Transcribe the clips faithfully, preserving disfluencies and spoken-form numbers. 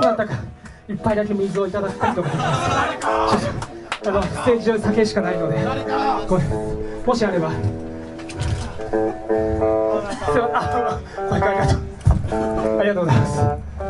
なたか一杯だけ水をいただきたいと思います。あのステージ上酒しかないので、これもしあれば。すいません、あ、これありがとう。ありがとうございます。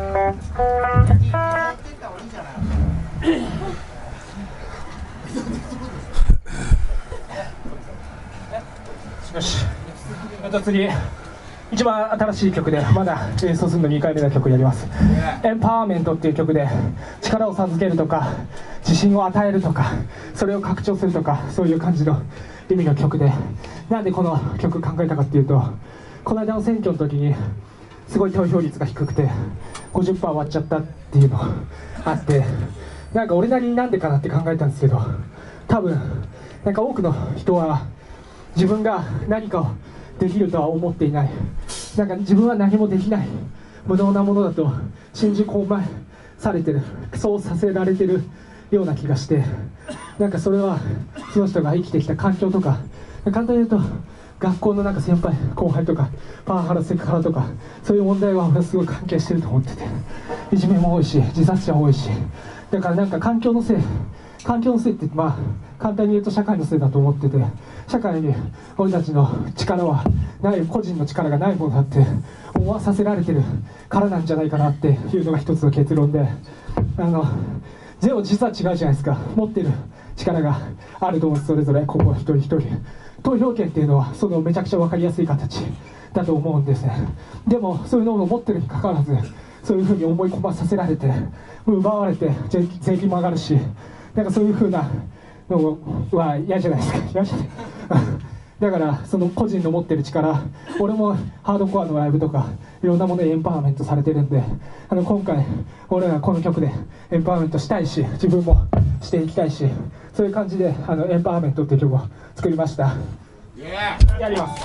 よし、あと次、一番新しい曲でまだ演奏するのにかいめの曲やります。エンパワーメントっていう曲で、力を授けるとか自信を与えるとかそれを拡張するとか、そういう感じの意味の曲で、なんでこの曲考えたかっていうと、この間の選挙の時にすごい投票率が低くて ごじゅっパーセント 割っちゃったっていうのがあって、なんか俺なりになんでかなって考えたんですけど、多分なんか多くの人は自分が何かをできるとは思っていない、なんか自分は何もできない無能なものだと信じ込まされてる、そうさせられてるような気がして、なんかそれはその人が生きてきた環境とか、簡単に言うと学校のなんか先輩後輩とかパワハラセクハラとか、そういう問題はすごい関係してると思ってて、いじめも多いし自殺者も多いし、だからなんか環境のせい環境のせいってまあ簡単に言うと社会のせいだと思ってて、社会に俺たちの力はない、個人の力がないものだって思わさせられてるからなんじゃないかなっていうのが一つの結論で、あのでも実は違うじゃないですか。持ってる力があると思うんです、それぞれここ一人一人。投票権っていうのはそのめちゃくちゃ分かりやすい形だと思うんですね。でもそういうのを持ってるにかかわらず、そういうふうに思い込まさせられて奪われて税金も上がるし、なんかそういうふうなのは嫌じゃないですか。嫌じゃないだからその個人の持ってる力、俺もハードコアのライブとかいろんなものにエンパワーメントされてるんで、あの今回俺らこの曲でエンパワーメントしたいし、自分もしていきたいし、そういう感じであのエンパワーメントっていう曲を作りました。やります。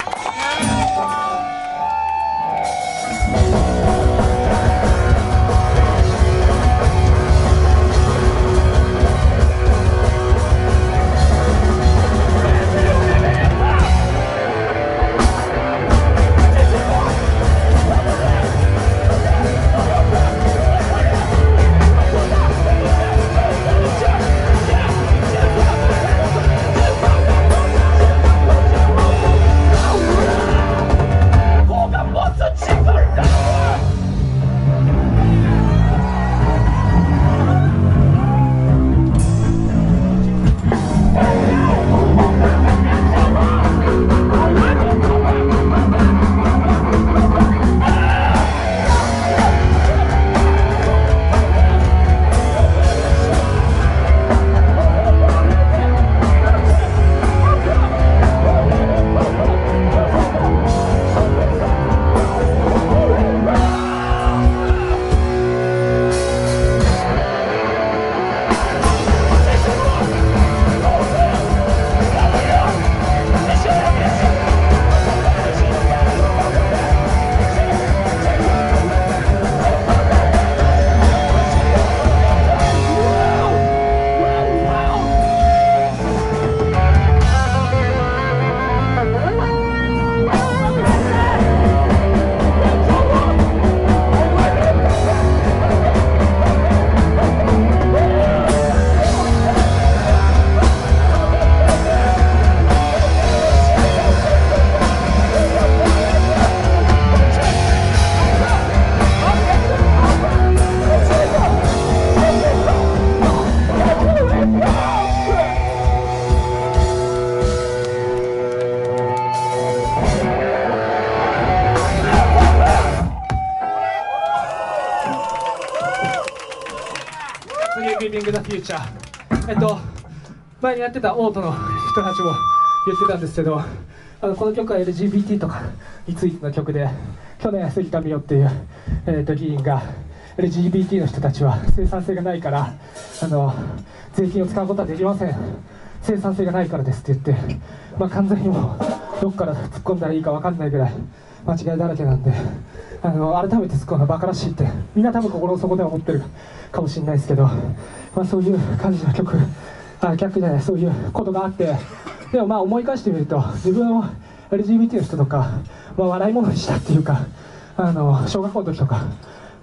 リビング・ザ・フューチャー、えっと前にやってたオートの人たちも言ってたんですけど、あのこの曲は エルジービーティー とかについての曲で、去年杉田水脈っていう、えー、と議員が エルジービーティー の人たちは生産性がないからあの税金を使うことはできません、生産性がないからですって言って、まあ、完全にもうどこから突っ込んだらいいか分かんないぐらい間違いだらけなんで、あの改めて突っ込んだバカらしいってみんな多分心の底では思ってるかもしれないですけど、まあ、そういう感じの曲、あ逆じゃない、そういうことがあって、でもまあ思い返してみると自分を エルジービーティー の人とか、まあ、笑い物にしたっていうか、あの小学校の時とか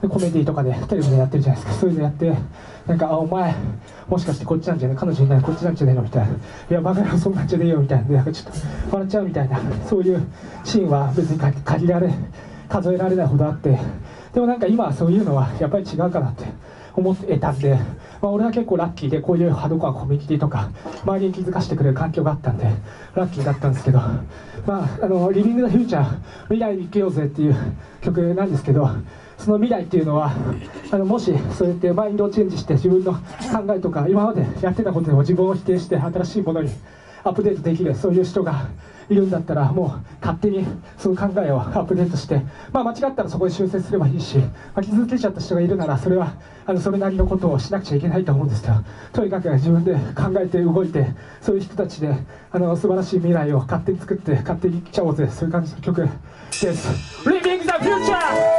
でコメディとかでテレビでやってるじゃないですか。そういうのやってなんかあお前もしかしてこっちなんじゃねえ彼女いないこっちなんじゃねえのみたいな、いやバカ野郎そんなんじゃねえよみたいな、なんかちょっと笑っちゃうみたいな、そういうシーンは別に限られ数えられないほどあって、でもなんか今はそういうのはやっぱり違うかなって思ってたんで、まあ、俺は結構ラッキーでこういうハードコアコミュニティとか周りに気づかせてくれる環境があったんでラッキーだったんですけど、まあ、あのリビング・ザ・フューチャー未来に生きようぜっていう曲なんですけど、その未来っていうのはあのもしそうやってマインドをチェンジして自分の考えとか今までやってたことでも自分を否定して新しいものにアップデートできるそういう人がいるんだったら、もう勝手にその考えをアップデートして、まあ、間違ったらそこで修正すればいいし、まあ、傷つけちゃった人がいるならそれはあのそれなりのことをしなくちゃいけないと思うんですよ。とにかく自分で考えて動いて、そういう人たちであの素晴らしい未来を勝手に作って勝手に生きちゃおうぜ、そういう感じの曲です。 Living the Future